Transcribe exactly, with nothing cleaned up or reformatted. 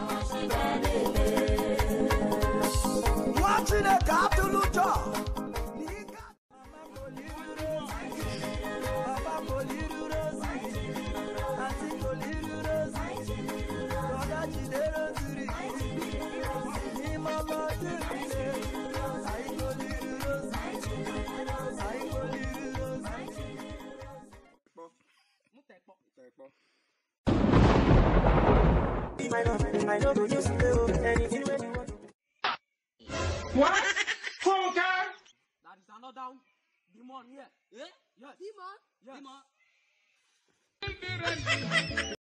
Watching a cartoon lucha. What? Funker? That is another demon here. Eh? Yes. Demon? Yes. Demon?